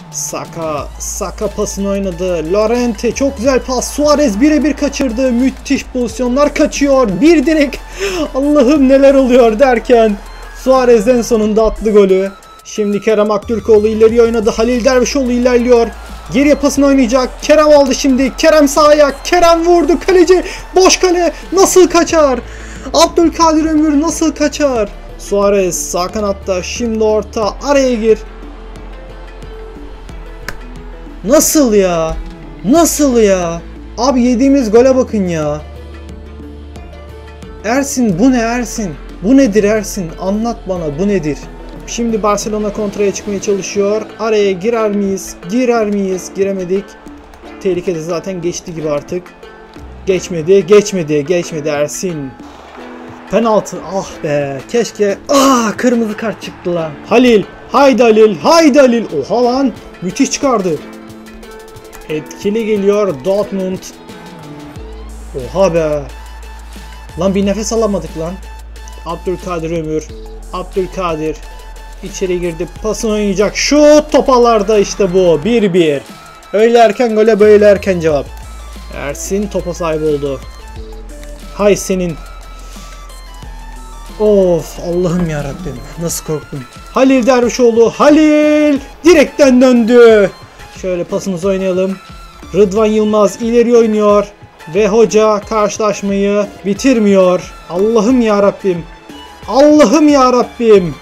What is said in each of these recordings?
Saka pasını oynadı. Llorente çok güzel pas. Suarez birebir kaçırdı. Müthiş pozisyonlar kaçıyor. Bir direk. Allah'ım neler oluyor derken Suarez en sonunda attı golü. Şimdi Kerem Aktürkoğlu ileriye oynadı. Halil Dervişoğlu ilerliyor. Geriye pasını oynayacak. Kerem aldı şimdi. Kerem sağ ayak. Kerem vurdu. Kaleci boş kale. Nasıl kaçar? Abdülkadir Ömür nasıl kaçar? Suarez sağ kanatta. Şimdi orta. Araya gir. Nasıl ya? Nasıl ya? Abi yediğimiz gole bakın ya. Ersin bu ne Ersin? Bu nedir Ersin? Anlat bana bu nedir? Şimdi Barcelona kontraya çıkmaya çalışıyor. Araya girer miyiz? Girer miyiz? Giremedik. Tehlikede zaten geçti gibi artık. Geçmedi Ersin. Penaltı. Ah be. Keşke. Kırmızı kart çıktı lan. Halil. Haydi Halil. Oha lan. Müthiş çıkardı. Etkili geliyor Dortmund. Oha be. Lan bir nefes alamadık lan. Abdülkadir Ömür. Abdülkadir. İçeri girdi. Pasını oynayacak. Şut topalarda işte bu. 1-1. Öyle erken gole böyle erken cevap. Ersin topa sahip oldu. Hay senin. Of Allah'ım yarabbim. Nasıl korktum. Halil Dervişoğlu. Halil. Direkten döndü. Şöyle pasımızı oynayalım. Rıdvan Yılmaz ileri oynuyor. Ve hoca karşılaşmayı bitirmiyor. Allah'ım yarabbim. Allah'ım yarabbim.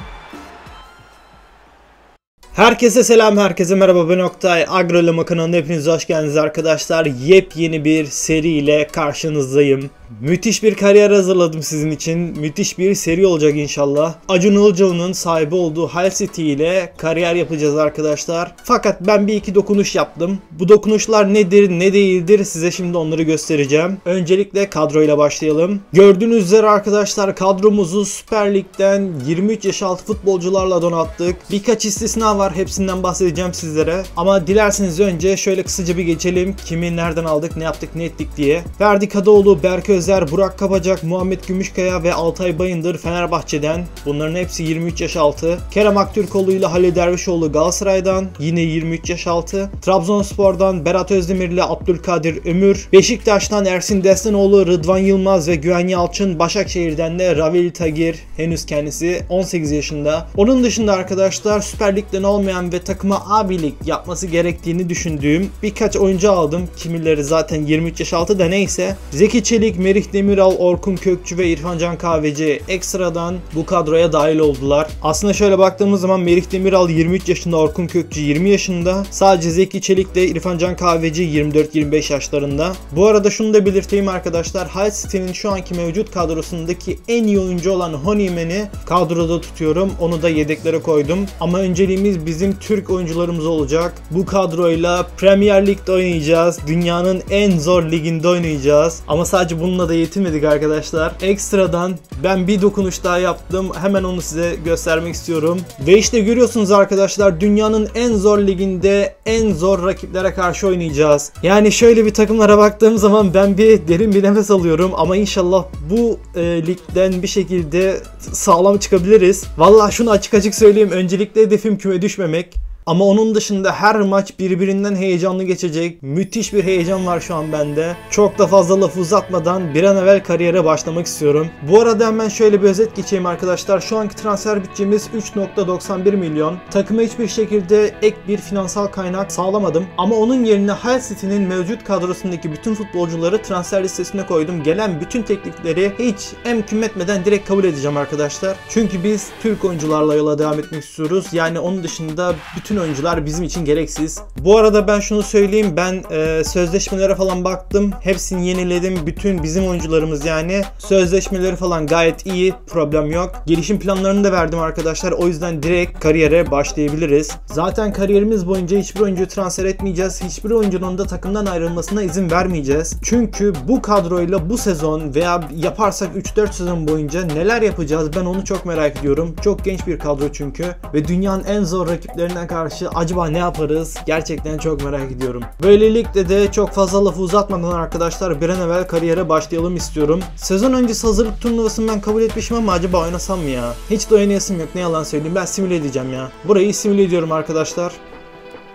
Herkese selam, herkese merhaba, ben Oktay. Agrolama kanalına hepiniz hoş geldiniz arkadaşlar. Yepyeni bir seriyle karşınızdayım. Müthiş bir kariyer hazırladım sizin için. Müthiş bir seri olacak inşallah. Acun Ilıcalı'nın sahibi olduğu Hull City ile kariyer yapacağız arkadaşlar. Fakat ben bir iki dokunuş yaptım. Bu dokunuşlar nedir ne değildir size şimdi onları göstereceğim. Öncelikle kadroyla başlayalım. Gördüğünüz üzere arkadaşlar kadromuzu Süper Lig'den 23 yaş altı futbolcularla donattık. Birkaç istisna var, hepsinden bahsedeceğim sizlere. Ama dilerseniz önce şöyle kısaca bir geçelim. Kimi nereden aldık, ne yaptık, ne ettik diye. Ferdi Kadıoğlu, Berke Özer, Burak Kabacak, Muhammed Gümüşkaya ve Altay Bayındır Fenerbahçe'den. Bunların hepsi 23 yaş altı. Kerem Aktürkoğlu ile Halil Dervişoğlu Galatasaray'dan. Yine 23 yaş altı. Trabzonspor'dan Berat Özdemir ile Abdülkadir Ömür. Beşiktaş'tan Ersin Destanoğlu, Rıdvan Yılmaz ve Güven Yalçın. Başakşehir'den de Ravil Tagir. Henüz kendisi 18 yaşında. Onun dışında arkadaşlar Süper Lig'den olmayan ve takıma abilik yapması gerektiğini düşündüğüm birkaç oyuncu aldım. Kimileri zaten 23 yaş altı da neyse. Zeki Çelik, Merih Demiral, Orkun Kökçü ve İrfan Can Kahveci ekstradan bu kadroya dahil oldular. Aslında şöyle baktığımız zaman Merih Demiral 23 yaşında, Orkun Kökçü 20 yaşında. Sadece Zeki Çelik ile İrfan Can Kahveci 24-25 yaşlarında. Bu arada şunu da belirteyim arkadaşlar. Hull City'nin şu anki mevcut kadrosundaki en iyi oyuncu olan Honeyman'i kadroda tutuyorum. Onu da yedeklere koydum. Ama önceliğimiz bizim Türk oyuncularımız olacak. Bu kadroyla Premier Lig'de oynayacağız. Dünyanın en zor liginde oynayacağız. Ama sadece bununla da yetinmedik arkadaşlar. Ekstradan ben bir dokunuş daha yaptım. Hemen onu size göstermek istiyorum. Ve işte görüyorsunuz arkadaşlar, dünyanın en zor liginde en zor rakiplere karşı oynayacağız. Yani şöyle bir takımlara baktığım zaman ben bir derin bir nefes alıyorum. Ama inşallah bu ligden bir şekilde sağlam çıkabiliriz. Vallahi şunu açık açık söyleyeyim. Öncelikle hedefim küme düşmemek. Ama onun dışında her maç birbirinden heyecanlı geçecek. Müthiş bir heyecan var şu an bende. Çok da fazla lafı uzatmadan bir an evvel kariyere başlamak istiyorum. Bu arada hemen şöyle bir özet geçeyim arkadaşlar. Şu anki transfer bütçemiz 3.91 milyon. Takıma hiçbir şekilde ek bir finansal kaynak sağlamadım. Ama onun yerine Hull City'nin mevcut kadrosundaki bütün futbolcuları transfer listesine koydum. Gelen bütün teklifleri hiç emküm etmeden direkt kabul edeceğim arkadaşlar. Çünkü biz Türk oyuncularla yola devam etmek istiyoruz. Yani onun dışında bütün oyuncular bizim için gereksiz. Bu arada ben şunu söyleyeyim, ben sözleşmelere falan baktım. Hepsini yeniledim. Bütün bizim oyuncularımız yani. Sözleşmeleri falan gayet iyi. Problem yok. Gelişim planlarını da verdim arkadaşlar. O yüzden direkt kariyere başlayabiliriz. Zaten kariyerimiz boyunca hiçbir oyuncuyu transfer etmeyeceğiz. Hiçbir oyuncunun da takımdan ayrılmasına izin vermeyeceğiz. Çünkü bu kadroyla bu sezon veya yaparsak 3-4 sezon boyunca neler yapacağız, ben onu çok merak ediyorum. Çok genç bir kadro çünkü. Ve dünyanın en zor rakiplerinden karşı acaba ne yaparız? Gerçekten çok merak ediyorum. Böylelikle de çok fazla lafı uzatmadan arkadaşlar bir an evvel kariyere başlayalım istiyorum. Sezon öncesi hazırlık turnuvasını ben kabul etmişim ama acaba oynasam mı ya? Hiç de oynayasım yok, ne yalan söyleyeyim. Ben simüle edeceğim ya. Burayı simüle ediyorum arkadaşlar.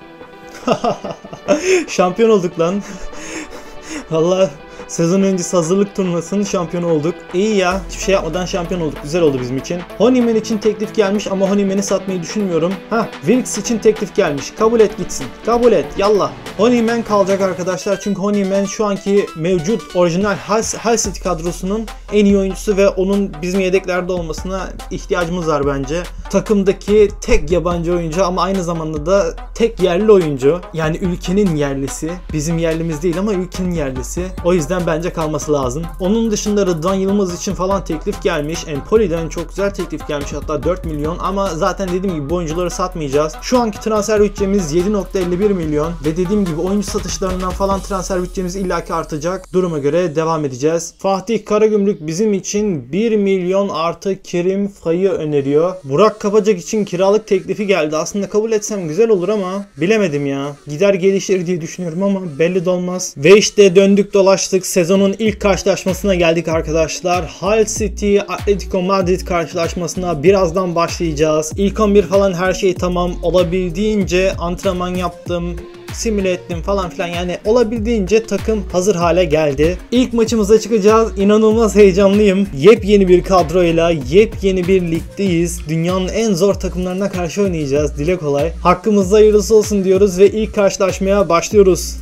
Şampiyon olduk lan. Vallahi sezon öncesi hazırlık turnuvasının şampiyonu olduk. İyi ya, hiçbir şey yapmadan şampiyon olduk. Güzel oldu bizim için. Honeyman için teklif gelmiş ama Honeyman'i satmayı düşünmüyorum. Wilkes için teklif gelmiş. Kabul et gitsin. Kabul et. Yallah. Honeyman kalacak arkadaşlar. Çünkü Honeyman şu anki mevcut orijinal Hull City kadrosunun en iyi oyuncusu ve onun bizim yedeklerde olmasına ihtiyacımız var bence. Takımdaki tek yabancı oyuncu ama aynı zamanda da tek yerli oyuncu. Yani ülkenin yerlisi. Bizim yerlimiz değil ama ülkenin yerlisi. O yüzden bence kalması lazım. Onun dışında Rıdvan Yılmaz için falan teklif gelmiş. Empoli'den çok güzel teklif gelmiş, hatta 4 milyon ama zaten dediğim gibi bu oyuncuları satmayacağız. Şu anki transfer bütçemiz 7.51 milyon ve dediğim gibi oyuncu satışlarından falan transfer bütçemiz illaki artacak. Duruma göre devam edeceğiz. Fatih Karagümrük bizim için 1 milyon artı Kerim Fay'ı öneriyor. Burak Kapacak için kiralık teklifi geldi. Aslında kabul etsem güzel olur ama bilemedim ya. Gider gelişir diye düşünüyorum ama belli de olmaz. Ve işte döndük dolaştık. Sezonun ilk karşılaşmasına geldik arkadaşlar. Hull City Atletico Madrid karşılaşmasına birazdan başlayacağız. İlk 11 falan her şey tamam. Olabildiğince antrenman yaptım, simüle ettim falan filan, yani olabildiğince takım hazır hale geldi. İlk maçımıza çıkacağız. İnanılmaz heyecanlıyım. Yepyeni bir kadroyla yepyeni bir ligdeyiz. Dünyanın en zor takımlarına karşı oynayacağız. Dile kolay. Hakkımızda hayırlısı olsun diyoruz ve ilk karşılaşmaya başlıyoruz.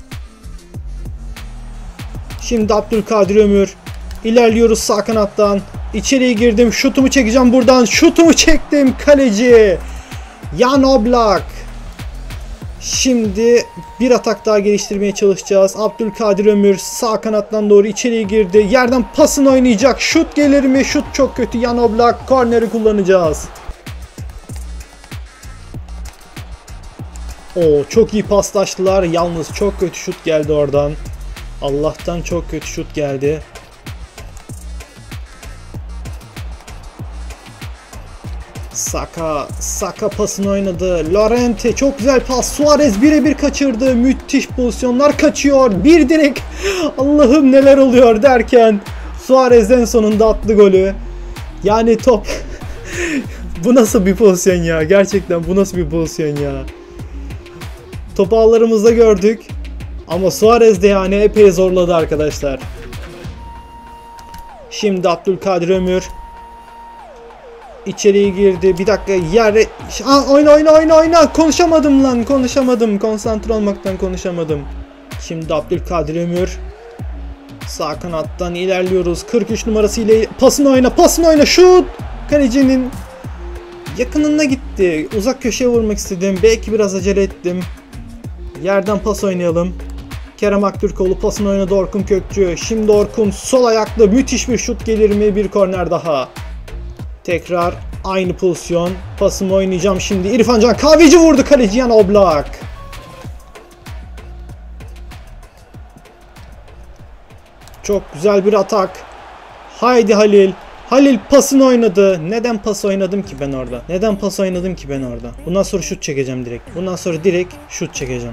Şimdi Abdülkadir Ömür. İlerliyoruz sağ kanattan. İçeriye girdim. Şutumu çekeceğim buradan. Şutumu çektim. Kaleci Jan Oblak. Şimdi bir atak daha geliştirmeye çalışacağız. Abdülkadir Ömür sağ kanattan doğru içeriye girdi. Yerden pasını oynayacak. Şut gelir mi? Şut çok kötü. Jan Oblak. Korneri kullanacağız. Çok iyi paslaştılar. Yalnız çok kötü şut geldi oradan. Allah'tan çok kötü şut geldi. Saka pasını oynadı. Llorente çok güzel pas. Suarez birebir kaçırdı. Müthiş pozisyonlar kaçıyor. Bir direk. Allah'ım neler oluyor derken Suarez en sonunda attı golü. Yani top bu nasıl bir pozisyon ya? Gerçekten bu nasıl bir pozisyon ya? Topu ağlarımızda gördük. Ama Suarez de yani epey zorladı arkadaşlar. Şimdi Abdülkadir Ömür içeriye girdi. Bir dakika yere... Oyna. Konuşamadım lan. Konuşamadım. Konsantre olmaktan konuşamadım. Şimdi Abdülkadir Ömür. Sağ kanattan ilerliyoruz. 43 numarası ile pasını oyna. Şut! Kalecinin yakınına gitti. Uzak köşeye vurmak istedim. Belki biraz acele ettim. Yerden pas oynayalım. Kerem Aktürkoğlu pasını oynadı Orkun Kökçü. Şimdi Orkun sol ayaklı müthiş bir şut gelir mi? Bir korner daha. Tekrar aynı pozisyon. Pasımı oynayacağım şimdi. İrfan Can Kahveci vurdu, kaleci Jan Oblak. Çok güzel bir atak. Haydi Halil. Halil pasını oynadı. Neden pas oynadım ki ben orada? Bundan sonra şut çekeceğim direkt. Şut çekeceğim.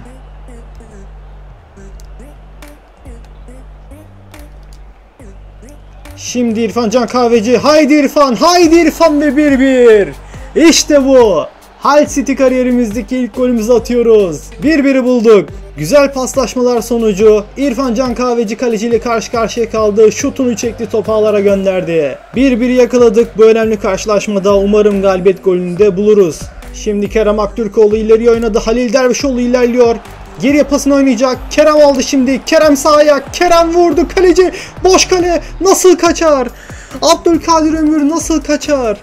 Şimdi İrfan Can Kahveci. Haydi İrfan ve 1-1. İşte bu. Hull City kariyerimizdeki ilk golümüzü atıyoruz. 1-1'i bulduk. Güzel paslaşmalar sonucu İrfan Can Kahveci kaleciyle karşı karşıya kaldı. Şutunu çekti, top ağlara gönderdi. 1-1'i yakaladık bu önemli karşılaşmada. Umarım galibiyet golünü de buluruz. Şimdi Kerem Aktürkoğlu ileriye oynadı. Halil Dervişoğlu ilerliyor. Geriye pasını oynayacak. Kerem aldı şimdi. Kerem sağ ayak. Kerem vurdu. Kaleci boş kale. Nasıl kaçar? Abdülkadir Ömür nasıl kaçar?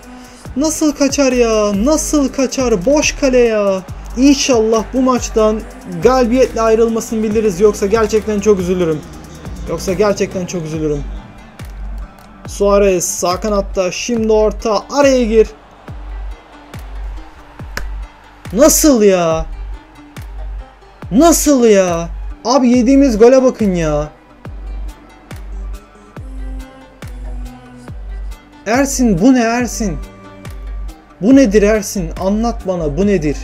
Nasıl kaçar? Boş kale ya. İnşallah bu maçtan galibiyetle ayrılmasını biliriz. Yoksa gerçekten çok üzülürüm. Suarez sağ kanatta. Şimdi orta. Araya gir. Nasıl ya? Abi yediğimiz gole bakın ya. Ersin bu ne Ersin? Bu nedir Ersin? Anlat bana, bu nedir?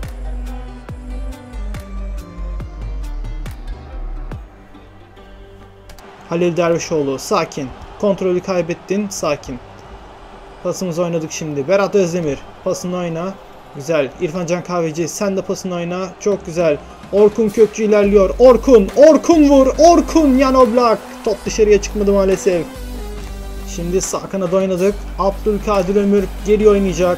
Halil Dervişoğlu sakin. Kontrolü kaybettin, sakin. Pasımızı oynadık şimdi. Berat Özdemir pasını oyna. Güzel. İrfan Can Kahveci sen de pasını oyna. Çok güzel. Orkun Kökçü ilerliyor. Orkun vur. Orkun Jan Oblak. Top dışarıya çıkmadı maalesef. Şimdi sağ kanada oynadık. Abdülkadir Ömür geri oynayacak.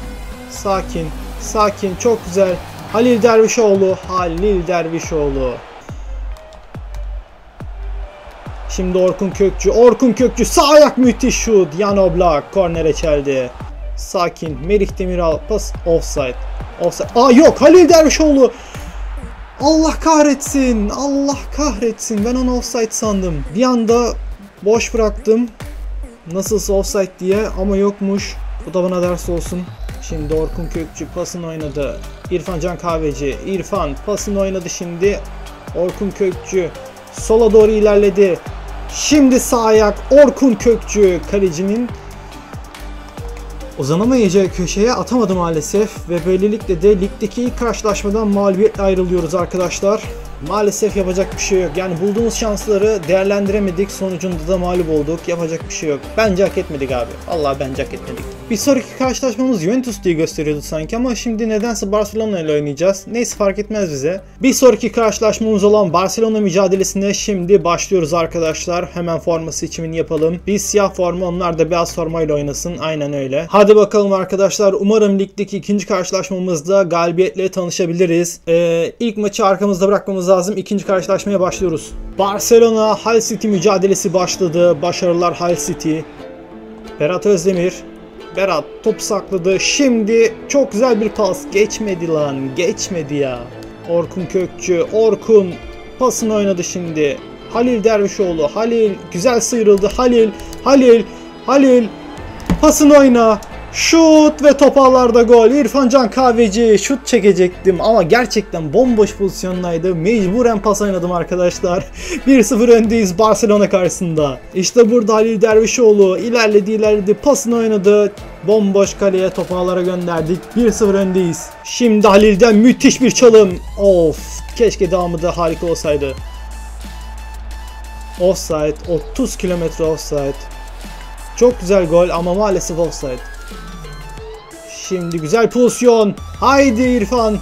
Sakin. Çok güzel. Halil Dervişoğlu. Şimdi Orkun Kökçü sağ ayak müthiş şut. Jan Oblak kornere çeldi. Sakin. Merih Demiral pas offside. Yok, Halil Dervişoğlu. Allah kahretsin. Ben onu offside sandım. Bir anda boş bıraktım. Nasılsa offside diye ama yokmuş. Bu da bana ders olsun. Şimdi Orkun Kökçü pasını oynadı. İrfan Can Kahveci. Pasını oynadı şimdi. Orkun Kökçü sola doğru ilerledi. Şimdi sağ ayak Orkun Kökçü. Kalecinin uzanamayacağı köşeye atamadı maalesef. Ve böylelikle de ligdeki ilk karşılaşmadan mağlubiyetle ayrılıyoruz arkadaşlar. Maalesef yapacak bir şey yok. Yani bulduğumuz şansları değerlendiremedik. Sonucunda da mağlup olduk. Yapacak bir şey yok. Bence hak etmedik abi. Vallahi bence hak etmedik. Bir sonraki karşılaşmamız Juventus diye gösteriyordu sanki ama şimdi nedense Barcelona ile oynayacağız. Neyse fark etmez bize. Bir sonraki karşılaşmamız olan Barcelona mücadelesine şimdi başlıyoruz arkadaşlar. Hemen forma seçimini yapalım. Biz siyah forma, onlar da beyaz formayla oynasın. Aynen öyle. Hadi bakalım arkadaşlar. Umarım ligdeki ikinci karşılaşmamızda galibiyetle tanışabiliriz. İlk maçı arkamızda bırakmamız lazım. İkinci karşılaşmaya başlıyoruz. Barcelona Hull City mücadelesi başladı. Başarılar Hull City. Berat Özdemir. Berat top sakladı. Şimdi çok güzel bir pas. Geçmedi ya. Orkun Kökçü. Orkun pasını oynadı şimdi. Halil Dervişoğlu. Halil güzel sıyrıldı. Halil pasını oyna. Şut ve top ağlarda gol. İrfan Can Kahveci. Şut çekecektim ama gerçekten bomboş pozisyondaydı. Mecburen pas oynadım arkadaşlar. 1-0 öndeyiz Barcelona karşısında. İşte burada Halil Dervişoğlu ilerledi. Pasını oynadı. Bomboş kaleye top ağlara gönderdik. 1-0 öndeyiz. Şimdi Halil'den müthiş bir çalım. Of. Keşke devamı da harika olsaydı. Offside. 30 kilometre offside. Çok güzel gol ama maalesef offside. Şimdi güzel pozisyon. Haydi İrfan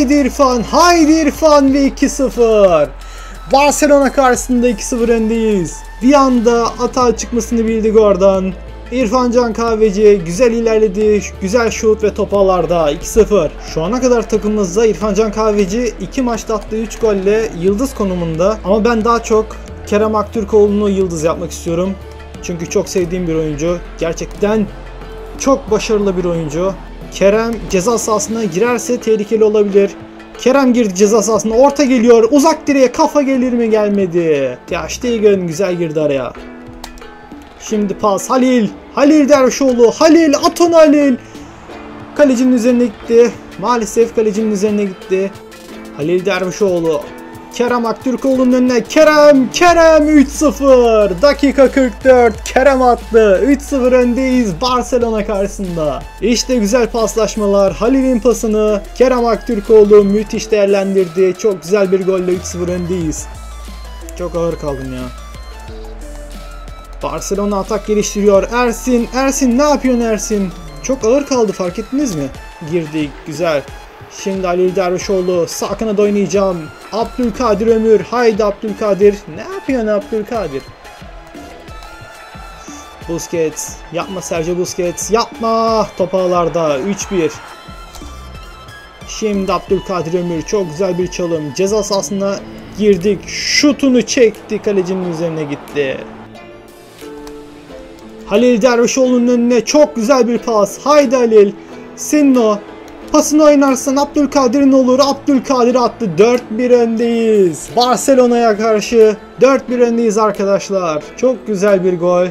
ve 2-0. Barcelona karşısında 2-0 öndeyiz. Bir anda atağa çıkmasını bildik oradan. İrfan Can Kahveci güzel ilerledi. Güzel şut ve top ağlarda 2-0. Şu ana kadar takımımızda İrfan Can Kahveci 2 maçta attığı 3 golle yıldız konumunda. Ama ben daha çok Kerem Aktürkoğlu'nu yıldız yapmak istiyorum. Çünkü çok sevdiğim bir oyuncu. Gerçekten çok başarılı bir oyuncu. Kerem ceza sahasına girerse tehlikeli olabilir. Kerem girdi ceza sahasına. Orta geliyor. Uzak direğe kafa gelir mi? Gelmedi. Ya Stegen güzel girdi araya. Şimdi pas. Halil Dervişoğlu. Halil. Kalecinin üzerine gitti. Maalesef kalecinin üzerine gitti. Halil Dervişoğlu. Kerem Aktürkoğlu'nun önüne. Kerem 3-0. Dakika 44. Kerem attı. 3-0 öndeyiz Barcelona karşısında. İşte güzel paslaşmalar. Halil'in pasını Kerem Aktürkoğlu müthiş değerlendirdi. Çok güzel bir golle 3-0 öndeyiz. Çok ağır kaldım ya. Barcelona atak geliştiriyor. Ersin ne yapıyorsun Ersin? Çok ağır kaldı, fark ettiniz mi? Girdik, güzel. Şimdi Halil Dervişoğlu sağ kanada oynayacağım. Abdülkadir Ömür. Haydi Abdülkadir. Ne yapıyorsun Abdülkadir? Busquets. Yapma Sergio Busquets. Yapma. Top ağlarda 3-1. Şimdi Abdülkadir Ömür. Çok güzel bir çalım. Ceza sahasına girdik. Şutunu çekti. Kalecinin üzerine gitti. Halil Dervişoğlu'nun önüne çok güzel bir pas. Haydi Halil. Sinno. Pasını oynarsan Abdülkadir'in olur. Abdülkadir attı. 4-1 öndeyiz. Barcelona'ya karşı 4-1 öndeyiz arkadaşlar. Çok güzel bir gol.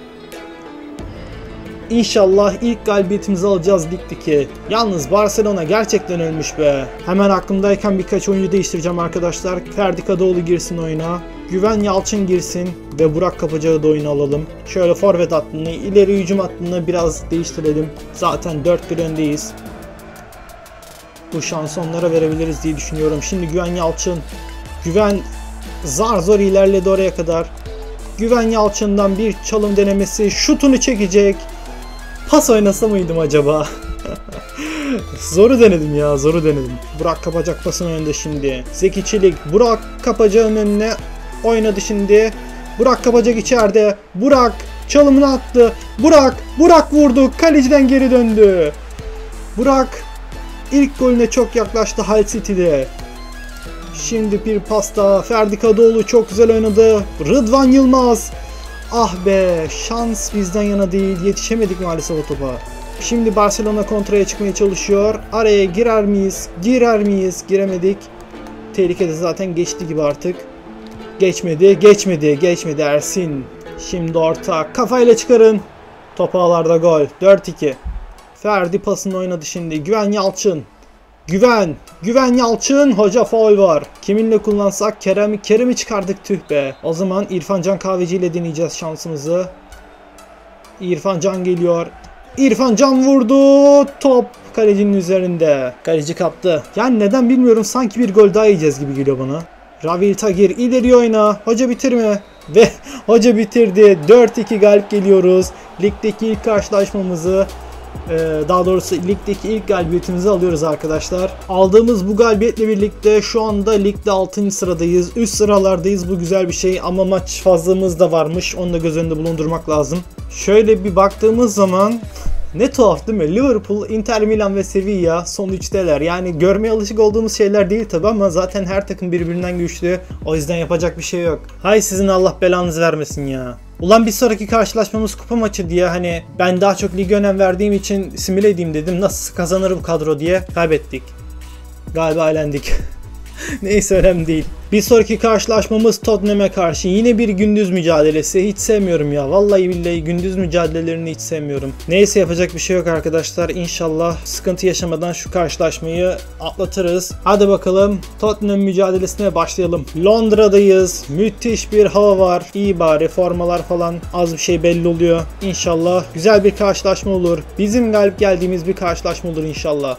İnşallah ilk galibiyetimizi alacağız ligdeki. Yalnız Barcelona gerçekten ölmüş be. Hemen aklımdayken birkaç oyuncu değiştireceğim arkadaşlar. Ferdi Kadıoğlu girsin oyuna. Güven Yalçın girsin ve Burak Kapıcı'yı da oyuna alalım. Şöyle forvet hattını, ileri hücum hattını biraz değiştirelim. Zaten 4-1 öndeyiz. Bu şansı onlara verebiliriz diye düşünüyorum. Şimdi Güven Yalçın. Güven zar zor ilerledi oraya kadar. Güven Yalçın'dan bir çalım denemesi. Şutunu çekecek. Pas oynasa mıydım acaba? Zoru denedim ya, zoru denedim. Burak Kapacak pasın önünde şimdi. Zeki Çelik Burak Kapacak'ın önüne oynadı şimdi. Burak Kapacak içeride. Burak çalımını attı. Burak vurdu. Kaleciden geri döndü. Burak ilk golüne çok yaklaştı Hull City'de. Şimdi bir pasta. Ferdi Kadıoğlu çok güzel oynadı. Rıdvan Yılmaz. Ah be, şans bizden yana değil. Yetişemedik maalesef o topa. Şimdi Barcelona kontraya çıkmaya çalışıyor. Araya girer miyiz? Girer miyiz? Giremedik. Tehlikede zaten geçti gibi artık. Geçmedi Ersin. Şimdi orta. Kafayla çıkarın. Top ağlarda gol. 4-2. Ferdi pasını oynadı şimdi. Güven Yalçın. Güven Yalçın. Hoca faul var. Kiminle kullansak? Kerem'i çıkardık, tüh be. O zaman İrfan Can Kahveci ile deneyeceğiz şansımızı. İrfan Can geliyor. İrfan Can vurdu. Top kalecinin üzerinde. Kaleci kaptı. Yani neden bilmiyorum, sanki bir gol daha yiyeceğiz gibi geliyor bana. Ravil Tagir ileri oyna. Hoca bitirme. Ve hoca bitirdi. 4-2 galip geliyoruz. Ligdeki ilk karşılaşmamızı, daha doğrusu ligdeki ilk galibiyetimizi alıyoruz arkadaşlar. Aldığımız bu galibiyetle birlikte şu anda ligde 6. sıradayız. Üst sıralardayız, bu güzel bir şey ama maç fazlamız da varmış. Onu da göz önünde bulundurmak lazım. Şöyle bir baktığımız zaman ne tuhaf değil mi? Liverpool, Inter Milan ve Sevilla son 3'teler. Yani görmeye alışık olduğumuz şeyler değil tabi ama zaten her takım birbirinden güçlü. O yüzden yapacak bir şey yok. Hay sizin Allah belanızı vermesin ya. Ulan bir sonraki karşılaşmamız kupa maçı diye, hani ben daha çok lige önem verdiğim için simüle edeyim dedim. Nasıl kazanır bu kadro diye kaybettik. Galiba elendik. Neyse, önemli değil. Bir sonraki karşılaşmamız Tottenham'e karşı. Yine bir gündüz mücadelesi. Hiç sevmiyorum ya. Vallahi billahi gündüz mücadelelerini hiç sevmiyorum. Neyse, yapacak bir şey yok arkadaşlar. İnşallah sıkıntı yaşamadan şu karşılaşmayı atlatırız. Hadi bakalım Tottenham mücadelesine başlayalım. Londra'dayız. Müthiş bir hava var. İyi bari, formalar falan az bir şey belli oluyor. İnşallah güzel bir karşılaşma olur. Bizim galip geldiğimiz bir karşılaşma olur inşallah.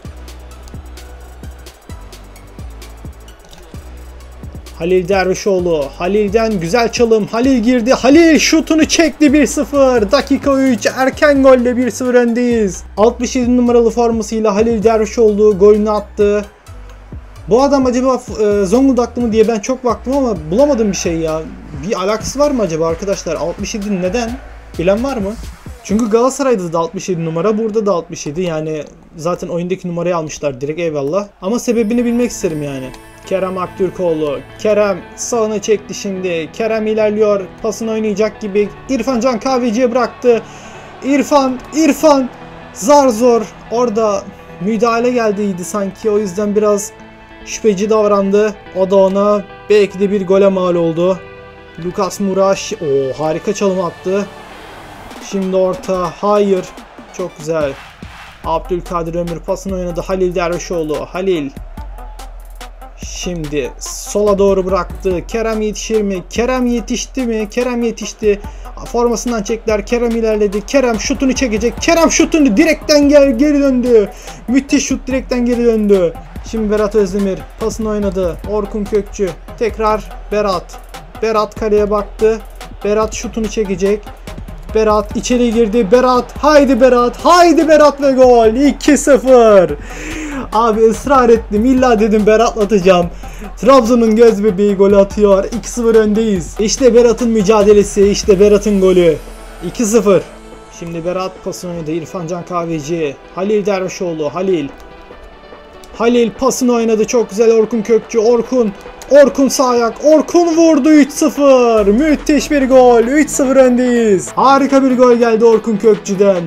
Halil Dervişoğlu. Halil'den güzel çalım. Halil girdi. Halil şutunu çekti, 1-0. Dakika 3. Erken golle 1-0 öndeyiz. 67 numaralı formasıyla Halil Dervişoğlu golünü attı. Bu adam acaba Zonguldaklı mı diye ben çok baktım ama bulamadım bir şey ya. Bir alakası var mı acaba arkadaşlar? 67 neden? Bilen var mı? Çünkü Galatasaray'da da 67 numara, burada da 67. Yani zaten oyundaki numarayı almışlar direkt, eyvallah. Ama sebebini bilmek isterim yani. Kerem Aktürkoğlu. Kerem sağını çekti şimdi. Kerem ilerliyor. Pasını oynayacak gibi. İrfan Can Kahveci'ye bıraktı. İrfan. Zar zor. Orada müdahale geldiydi sanki. O yüzden biraz şüpheci davrandı. O da ona belki de bir gole mal oldu. Lucas Moura. Harika çalım attı. Şimdi orta. Hayır. Çok güzel. Abdülkadir Ömür pasını oynadı. Halil Dervişoğlu. Halil. Şimdi sola doğru bıraktı. Kerem yetişir mi? Kerem yetişti mi? Kerem yetişti. Formasından çektiler. Kerem ilerledi. Kerem şutunu çekecek. Kerem şutunu direkten geri döndü. Müthiş şut, direkten geri döndü. Şimdi Berat Özdemir pasını oynadı. Orkun Kökçü. Tekrar Berat. Berat kaleye baktı. Berat şutunu çekecek. Berat içeri girdi. Berat. Haydi Berat ve gol. 2-0. Abi ısrar ettim. İlla dedim Berat atacağım. Trabzon'un göz bebeği golü atıyor. 2-0 öndeyiz. İşte Berat'ın mücadelesi. İşte Berat'ın golü. 2-0. Şimdi Berat pasını oynadı. İrfan Can Kahveci. Halil Dervişoğlu. Halil pasını oynadı. Çok güzel Orkun Kökçü. Orkun sağ ayak. Orkun vurdu, 3-0. Müthiş bir gol. 3-0 öndeyiz. Harika bir gol geldi Orkun Kökçü'den.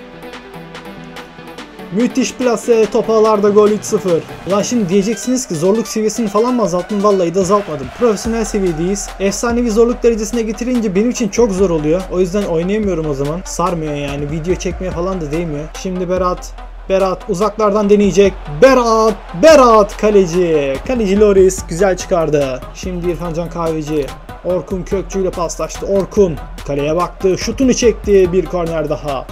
Müthiş plase, top ağlarda gol, 3-0. Ulan şimdi diyeceksiniz ki zorluk seviyesini falan mı azalttın? Vallahi de azaltmadım. Profesyonel seviyedeyiz. Efsanevi zorluk derecesine getirince benim için çok zor oluyor. O yüzden oynayamıyorum o zaman. Sarmıyor yani. Video çekmeye falan da değmiyor. Şimdi Berat uzaklardan deneyecek. Berat kaleci. Kaleci Loris güzel çıkardı. Şimdi İrfan Can Kahveci. Orkun Kökçü ile paslaştı. Orkun kaleye baktı. Şutunu çekti. Bir korner daha.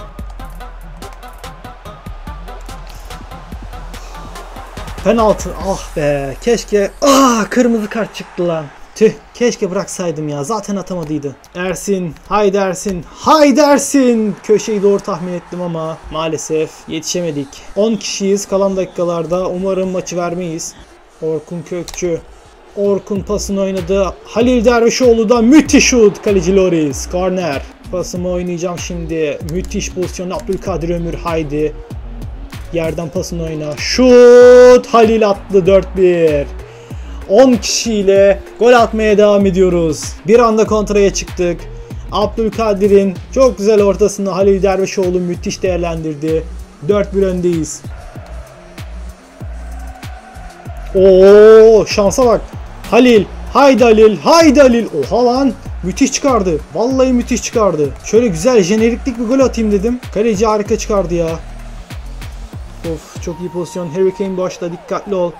Penaltı. Ah be. Keşke. Kırmızı kart çıktı lan. Tüh, keşke bıraksaydım ya. Zaten atamadıydı. Ersin, haydi Ersin, haydi Ersin. Köşeyi doğru tahmin ettim ama maalesef yetişemedik. 10 kişiyiz kalan dakikalarda. Umarım maçı vermeyiz. Orkun Kökçü. Orkun pasını oynadı. Halil Dervişoğlu da müthiş şut. Kaleci Loris. Korner. Pasımı oynayacağım şimdi. Müthiş pozisyon. Abdülkadir Ömür, haydi. Yerden pasını oyna. Şut. Halil attı, 4-1. 10 kişiyle gol atmaya devam ediyoruz. Bir anda kontraya çıktık. Abdülkadir'in çok güzel ortasını Halil Dervişoğlu müthiş değerlendirdi. 4-1 öndeyiz. Oo, şansa bak. Halil, haydi Halil, haydi Halil. Oha lan, müthiş çıkardı. Vallahi müthiş çıkardı. Şöyle güzel jeneriklik bir gol atayım dedim. Kaleci harika çıkardı ya. Of, çok iyi pozisyon. Harry Kane başta, dikkatli ol.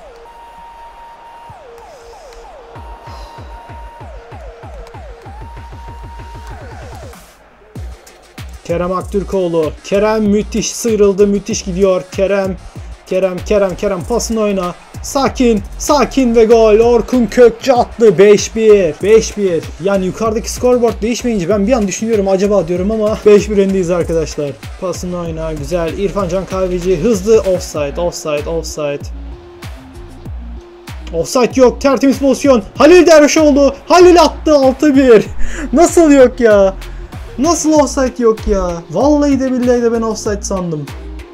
Kerem Aktürkoğlu. Kerem müthiş sıyrıldı, müthiş gidiyor. Kerem pasını oyna. Sakin ve gol. Orkun Kökçü attı. 5-1. Yani yukarıdaki scoreboard değişmeyince ben bir an düşünüyorum acaba diyorum ama 5-1 öndeyiz arkadaşlar. Pasını oyna, güzel. İrfan Can Kahveci hızlı. Offside. Offside yok. Tertemiz pozisyon. Halil Dervişoğlu. Halil attı, 6-1. Nasıl yok ya? Nasıl offside yok ya? Vallahi de billahi de ben offside sandım.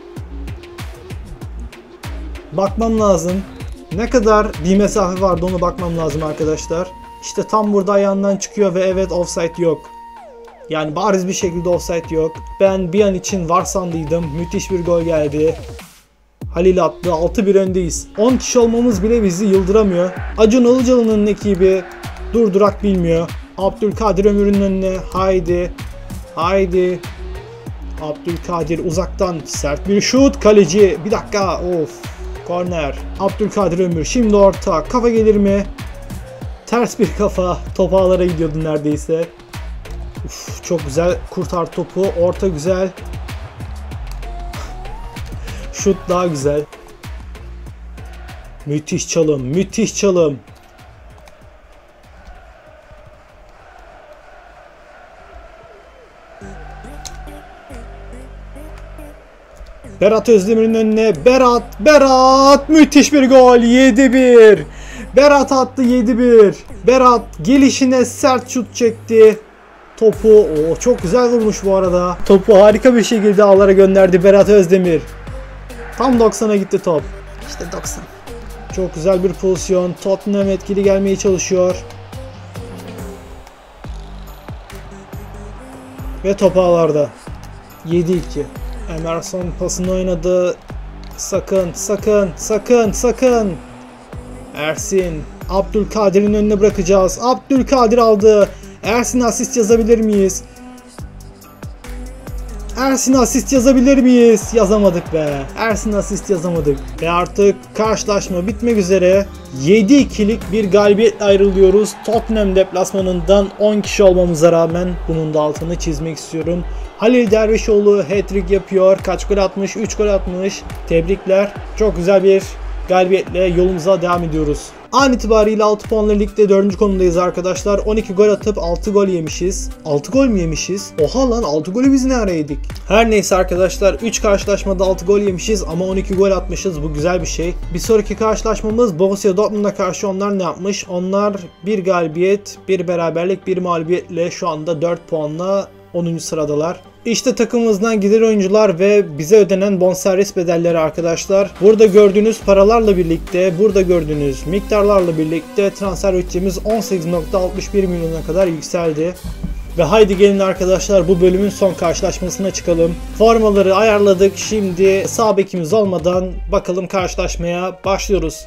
Bakmam lazım. Ne kadar bir mesafe vardı onu bakmam lazım arkadaşlar. İşte tam burada ayağından çıkıyor ve evet, offside yok. Yani bariz bir şekilde offside yok. Ben bir an için var sandıydım. Müthiş bir gol geldi. Halil attı. 6-1 öndeyiz. 10 kişi olmamız bile bizi yıldıramıyor. Acun Ilıcalı'nın ekibi durdurak bilmiyor. Abdülkadir Ömür'ün önüne, haydi. Abdülkadir uzaktan sert bir şut. Kaleci, bir dakika, of. Korner. Abdülkadir Ömür şimdi orta. Kafa gelir mi? Ters bir kafa. Top ağlara gidiyordu neredeyse. Uf, çok güzel kurtar topu. Orta güzel. Şut daha güzel. Müthiş çalım. Berat Özdemir'in önüne. Berat müthiş bir gol. 7-1. Berat attı, 7-1. Berat gelişine sert şut çekti. Topu çok güzel vurmuş bu arada. Topu harika bir şekilde ağlara gönderdi Berat Özdemir. Tam 90'a gitti top. İşte 90. Çok güzel bir pozisyon. Tottenham etkili gelmeye çalışıyor. Ve top ağlarda. 7-2. Emerson pasını oynadı. Sakın. Ersin. Abdülkadir'in önüne bırakacağız. Abdülkadir aldı. Ersin asist yazabilir miyiz? Yazamadık be. Ersin asist yazamadık. Ve artık karşılaşma bitmek üzere. 7-2'lik bir galibiyetle ayrılıyoruz. Tottenham deplasmanından 10 kişi olmamıza rağmen bunun da altını çizmek istiyorum. Halil Dervişoğlu hat-trick yapıyor. Kaç gol atmış? 3 gol atmış. Tebrikler. Çok güzel bir galibiyetle yolumuza devam ediyoruz. An itibariyle 6 puanla ligde 4. konumdayız arkadaşlar. 12 gol atıp 6 gol yemişiz. 6 gol mü yemişiz? Oha lan, 6 golü biz ne ara yedik? Her neyse arkadaşlar, 3 karşılaşmada 6 gol yemişiz ama 12 gol atmışız. Bu güzel bir şey. Bir sonraki karşılaşmamız Borussia Dortmund'a karşı. Onlar ne yapmış? Onlar bir galibiyet, bir beraberlik, bir mağlubiyetle şu anda 4 puanla 10. sıradalar. İşte takımımızdan giden oyuncular ve bize ödenen bonservis bedelleri arkadaşlar. Burada gördüğünüz paralarla birlikte, burada gördüğünüz miktarlarla birlikte transfer bütçemiz 18.61 milyona kadar yükseldi. Ve haydi gelin arkadaşlar, bu bölümün son karşılaşmasına çıkalım. Formaları ayarladık. Şimdi sağ bekimiz olmadan bakalım karşılaşmaya başlıyoruz.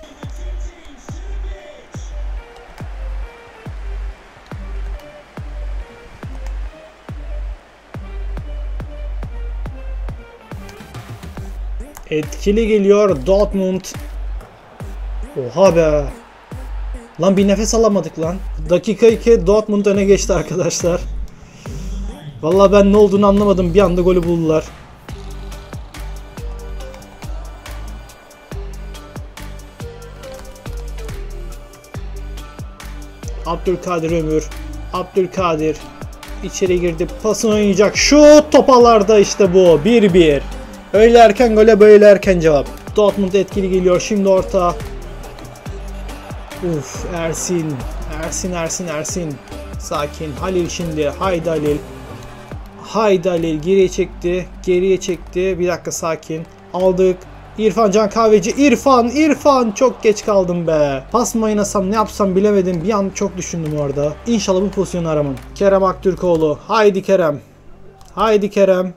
Etkili geliyor Dortmund. Oha be. Lan bir nefes alamadık lan. Dakika 2 Dortmund öne geçti arkadaşlar. Vallahi ben ne olduğunu anlamadım. Bir anda golü buldular. Abdülkadir Ömür. Abdülkadir içeri girdi. Pasını oynayacak. Şut topalarda işte bu. 1-1. Öyle erken gole böyle erken cevap. Dortmund etkili geliyor. Şimdi orta. Uf, Ersin. Ersin. Sakin. Halil şimdi. Haydi Halil. Haydi Halil. Geriye çekti. Bir dakika sakin. Aldık. İrfan Can Kahveci. İrfan. Çok geç kaldım be. Pas mı oynasam ne yapsam bilemedim. Bir an çok düşündüm orada. İnşallah bu pozisyonu aramam. Kerem Aktürkoğlu. Haydi Kerem.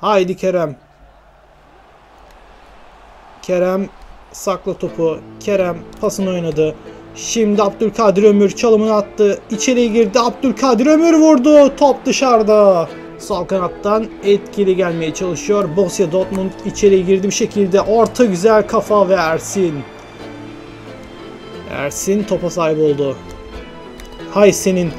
Kerem sakla topu. Kerem pasını oynadı. Şimdi Abdülkadir Ömür çalımını attı. İçeriye girdi. Abdülkadir Ömür vurdu. Top dışarıda. Sol kanattan etkili gelmeye çalışıyor. Borussia Dortmund içeriye girdi bir şekilde. Orta güzel kafa ve Ersin topa sahip oldu. Hay senin.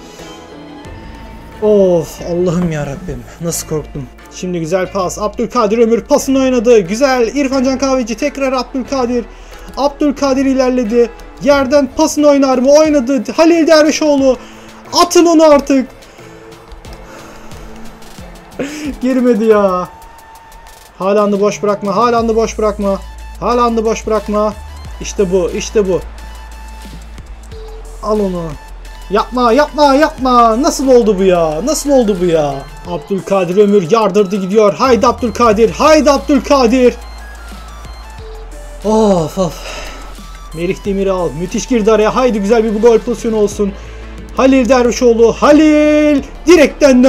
Of Allah'ım yarabbim. Nasıl korktum. Şimdi güzel pas. Abdülkadir Ömür pasını oynadı. Güzel. İrfan Can Kahveci tekrar Abdülkadir. Abdülkadir ilerledi. Yerden pasını oynar mı? Oynadı. Halil Dervişoğlu. Atın onu artık. Girmedi ya. Haaland'ı boş bırakma. İşte bu. Al onu. Yapma. Nasıl oldu bu ya? Abdülkadir Ömür yardırdı gidiyor. Haydi Abdülkadir. Of. Merih Demiral müthiş girdi araya. Haydi güzel bir gol pozisyonu olsun. Halil Dervişoğlu. Direkten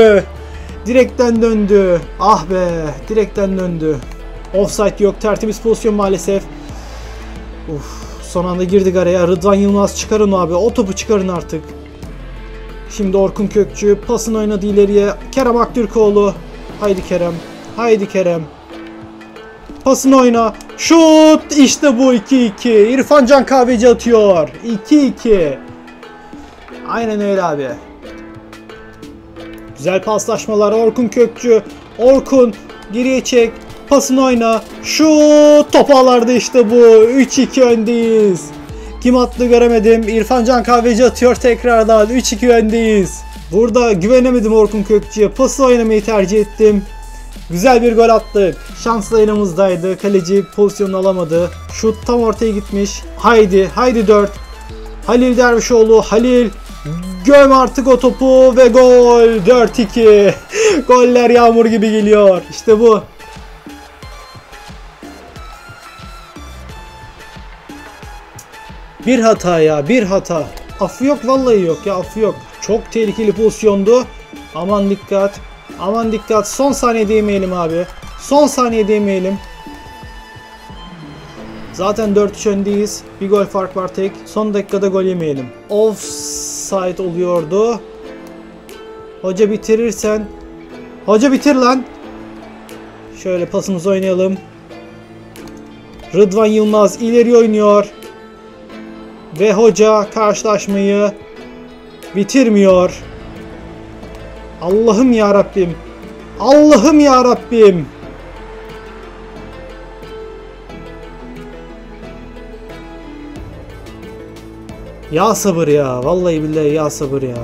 döndü. Ah be, direkten döndü. Offside yok. Tertemiz pozisyon maalesef. Son anda girdik araya. Rıdvan Yılmaz çıkarın abi. O topu çıkarın artık. Şimdi Orkun Kökçü pasını oynadı ileriye. Kerem Aktürkoğlu. Haydi Kerem. Pasını oyna. Şut! İşte bu 2-2. İrfan Can Kahveci atıyor. 2-2. Aynen öyle abi. Güzel paslaşmalar. Orkun Kökçü. Orkun geriye çek. Pasını oyna. Şut! Top ağlarda işte bu. 3-2 öndeyiz. Kim attı göremedim. İrfan Can Kahveci atıyor tekrardan. 3-2 öndeyiz. Burada güvenemedim Orkun Kökçü'ye. Pası oynamayı tercih ettim. Güzel bir gol attık. Şanslı elimіздeydi. Kaleci pozisyonunu alamadı. Şut tam ortaya gitmiş. Haydi 4. Halil Dervişoğlu. Halil. Göm artık o topu ve gol. 4-2. Goller yağmur gibi geliyor. İşte bu. Bir hata. Affı yok vallahi yok ya, affı yok. Çok tehlikeli pozisyondu. Aman dikkat. Son saniye değmeyelim abi. Zaten 4-3 öndeyiz. Bir gol fark var tek. Son dakikada gol yemeyelim. Offside oluyordu. Hoca bitirirsen. Hoca bitir lan. Şöyle pasımızı oynayalım. Rıdvan Yılmaz ileri oynuyor. Ve hoca karşılaşmayı bitirmiyor. Allah'ım ya Rabbim. Ya sabır ya. Vallahi billahi ya sabır ya.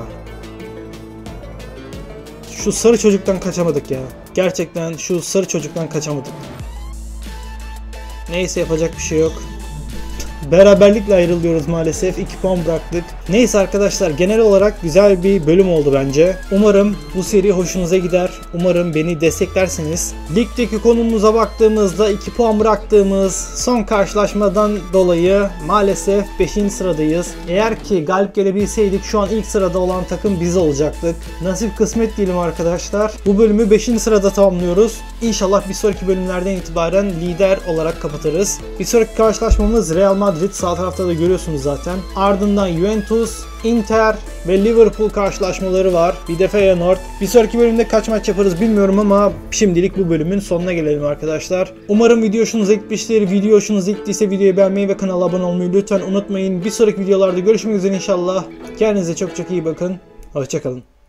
Şu sarı çocuktan kaçamadık ya. Gerçekten şu sarı çocuktan kaçamadık. Neyse yapacak bir şey yok. Beraberlikle ayrılıyoruz maalesef. 2 puan bıraktık. Neyse arkadaşlar, genel olarak güzel bir bölüm oldu bence. Umarım bu seri hoşunuza gider. Umarım beni desteklersiniz. Ligdeki konumumuza baktığımızda 2 puan bıraktığımız son karşılaşmadan dolayı maalesef 5. sıradayız. Eğer ki galip gelebilseydik şu an ilk sırada olan takım biz olacaktık. Nasip kısmet diyelim arkadaşlar. Bu bölümü 5. sırada tamamlıyoruz. İnşallah bir sonraki bölümlerden itibaren lider olarak kapatırız. Bir sonraki karşılaşmamız Real Madrid, sağ tarafta da görüyorsunuz zaten. Ardından Juventus, Inter ve Liverpool karşılaşmaları var. Bir de Feyenoord. Bir sonraki bölümde kaç maç yaparız bilmiyorum ama şimdilik bu bölümün sonuna gelelim arkadaşlar. Umarım video hoşunuza gitmiştir. Video hoşunuza gittiyse videoyu beğenmeyi ve kanala abone olmayı lütfen unutmayın. Bir sonraki videolarda görüşmek üzere inşallah. Kendinize çok iyi bakın. Hoşça kalın.